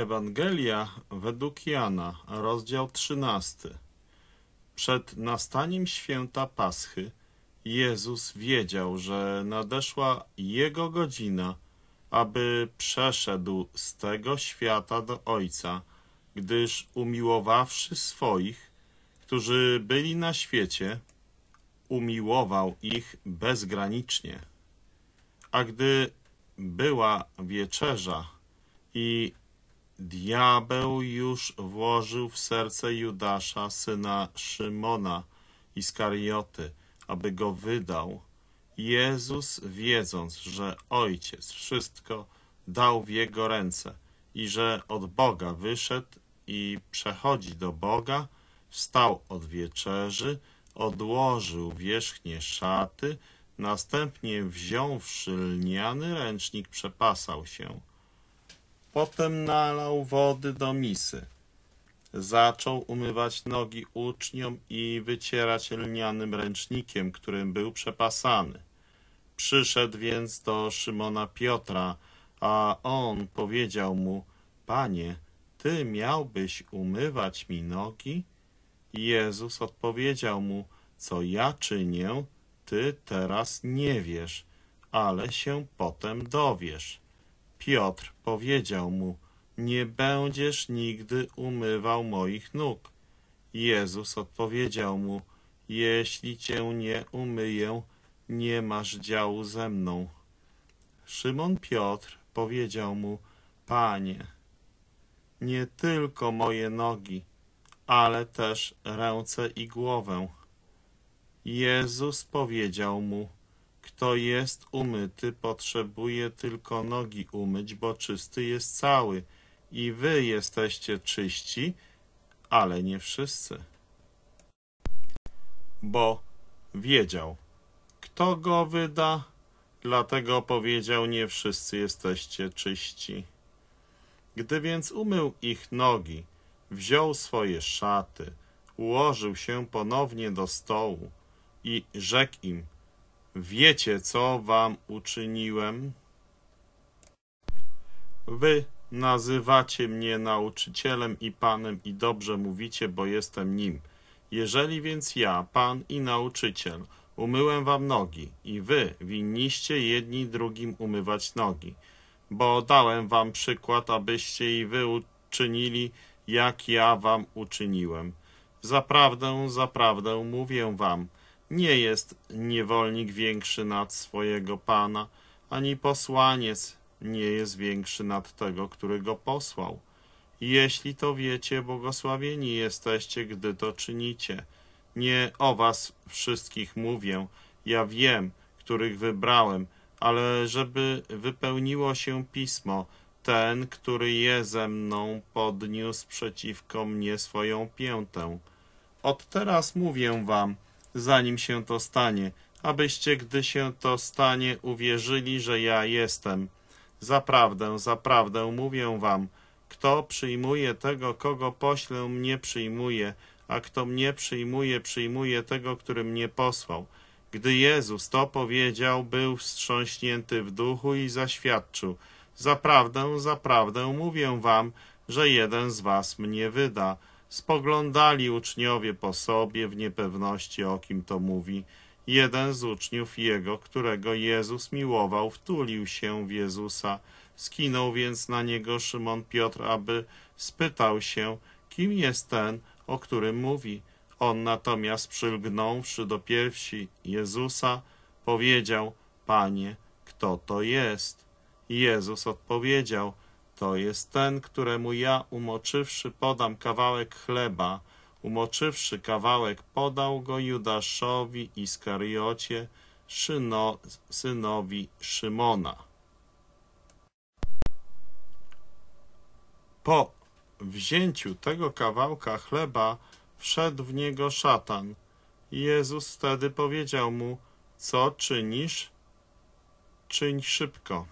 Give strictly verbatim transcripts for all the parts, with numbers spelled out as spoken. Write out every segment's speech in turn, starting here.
Ewangelia według Jana, rozdział trzynasty. Przed nastaniem święta Paschy Jezus wiedział, że nadeszła Jego godzina, aby przeszedł z tego świata do Ojca, gdyż umiłowawszy swoich, którzy byli na świecie, umiłował ich bezgranicznie. A gdy była wieczerza i diabeł już włożył w serce Judasza, syna Szymona Iskarioty, aby go wydał, Jezus, wiedząc, że Ojciec wszystko dał w jego ręce i że od Boga wyszedł i przechodzi do Boga, wstał od wieczerzy, odłożył wierzchnie szaty, następnie wziąwszy lniany ręcznik, przepasał się. Potem nalał wody do misy. Zaczął umywać nogi uczniom i wycierać lnianym ręcznikiem, którym był przepasany. Przyszedł więc do Szymona Piotra, a on powiedział mu: Panie, ty miałbyś umywać mi nogi? Jezus odpowiedział mu: Co ja czynię, ty teraz nie wiesz, ale się potem dowiesz. Piotr powiedział mu: Nie będziesz nigdy umywał moich nóg. Jezus odpowiedział mu: Jeśli cię nie umyję, nie masz działu ze mną. Szymon Piotr powiedział mu: Panie, nie tylko moje nogi, ale też ręce i głowę. Jezus powiedział mu: Kto jest umyty, potrzebuje tylko nogi umyć, bo czysty jest cały. I wy jesteście czyści, ale nie wszyscy. Bo wiedział, kto go wyda, dlatego powiedział: Nie wszyscy jesteście czyści. Gdy więc umył ich nogi, wziął swoje szaty, ułożył się ponownie do stołu i rzekł im: Wiecie, co wam uczyniłem? Wy nazywacie mnie nauczycielem i Panem i dobrze mówicie, bo jestem nim. Jeżeli więc ja, Pan i nauczyciel, umyłem wam nogi i wy winniście jedni drugim umywać nogi, bo dałem wam przykład, abyście i wy uczynili, jak ja wam uczyniłem. Zaprawdę, zaprawdę mówię wam, nie jest niewolnik większy nad swojego Pana, ani posłaniec nie jest większy nad tego, który go posłał. Jeśli to wiecie, błogosławieni jesteście, gdy to czynicie. Nie o was wszystkich mówię, ja wiem, których wybrałem, ale żeby wypełniło się pismo, ten, który je ze mną, podniósł przeciwko mnie swoją piętę. Od teraz mówię wam, zanim się to stanie, abyście, gdy się to stanie, uwierzyli, że ja jestem. Zaprawdę, zaprawdę mówię wam, kto przyjmuje tego, kogo poślę, mnie przyjmuje, a kto mnie przyjmuje, przyjmuje tego, który mnie posłał. Gdy Jezus to powiedział, był wstrząśnięty w duchu i zaświadczył: Zaprawdę, zaprawdę mówię wam, że jeden z was mnie wyda. Spoglądali uczniowie po sobie w niepewności, o kim to mówi. Jeden z uczniów jego, którego Jezus miłował, wtulił się w Jezusa. Skinął więc na niego Szymon Piotr, aby spytał się, kim jest ten, o którym mówi. On natomiast, przylgnąwszy do piersi Jezusa, powiedział: Panie, kto to jest? Jezus odpowiedział: To jest ten, któremu ja, umoczywszy, podam kawałek chleba. Umoczywszy kawałek, podał go Judaszowi Iskariocie, szyno, synowi Szymona. Po wzięciu tego kawałka chleba wszedł w niego szatan. Jezus wtedy powiedział mu: Co czynisz? Czyń szybko.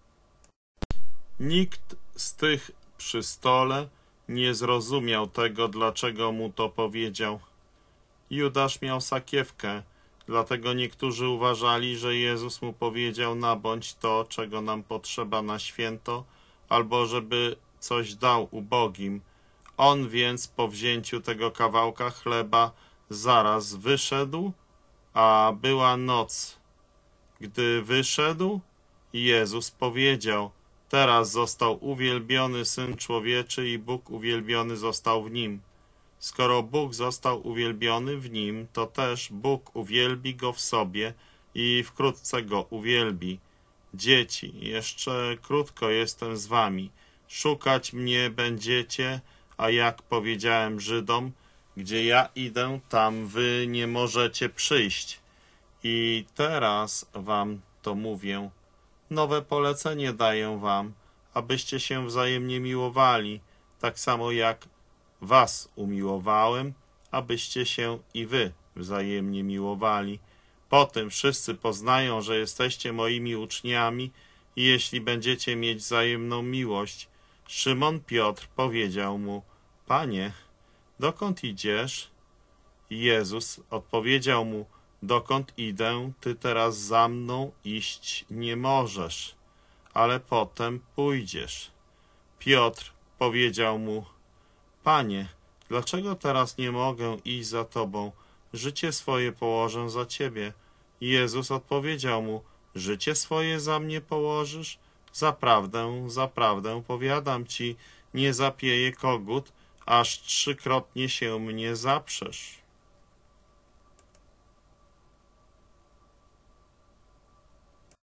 Nikt z tych przy stole nie zrozumiał tego, dlaczego mu to powiedział. Judasz miał sakiewkę, dlatego niektórzy uważali, że Jezus mu powiedział: nabądź to, czego nam potrzeba na święto, albo żeby coś dał ubogim. On więc po wzięciu tego kawałka chleba zaraz wyszedł, a była noc. Gdy wyszedł, Jezus powiedział: teraz został uwielbiony Syn Człowieczy i Bóg uwielbiony został w Nim. Skoro Bóg został uwielbiony w Nim, to też Bóg uwielbi Go w sobie i wkrótce Go uwielbi. Dzieci, jeszcze krótko jestem z wami. Szukać mnie będziecie, a jak powiedziałem Żydom, gdzie ja idę, tam wy nie możecie przyjść. I teraz wam to mówię. Nowe polecenie daję wam, abyście się wzajemnie miłowali, tak samo jak was umiłowałem, abyście się i wy wzajemnie miłowali. Po tym wszyscy poznają, że jesteście moimi uczniami, i jeśli będziecie mieć wzajemną miłość. Szymon Piotr powiedział mu: Panie, dokąd idziesz? Jezus odpowiedział mu: dokąd idę, ty teraz za mną iść nie możesz, ale potem pójdziesz. Piotr powiedział mu: Panie, dlaczego teraz nie mogę iść za tobą? Życie swoje położę za ciebie. Jezus odpowiedział mu: życie swoje za mnie położysz? Zaprawdę, zaprawdę powiadam ci, nie zapieje kogut, aż trzykrotnie się mnie zaprzesz.